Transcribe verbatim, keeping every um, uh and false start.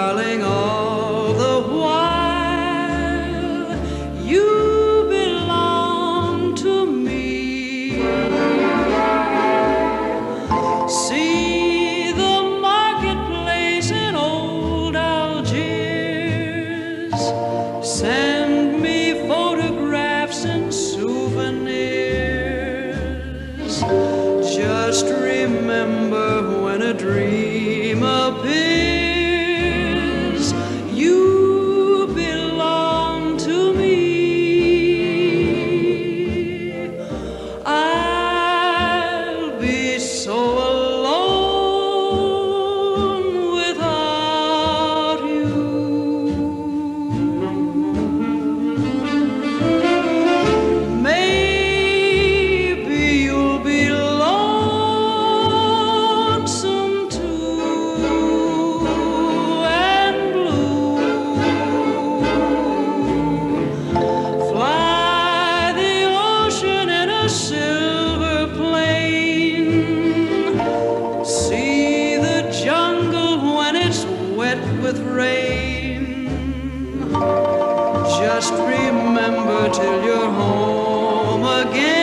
darling, all the while you belong to me. See the marketplace in old Algiers, send me photographs and souvenirs. Just remember when a dream appears, you belong to me. I'll be so alone without you. Maybe you'll be lonesome too, and blue. Fly the ocean in a silver plane. See the jungle when it's wet with rain. Just remember till you're home again.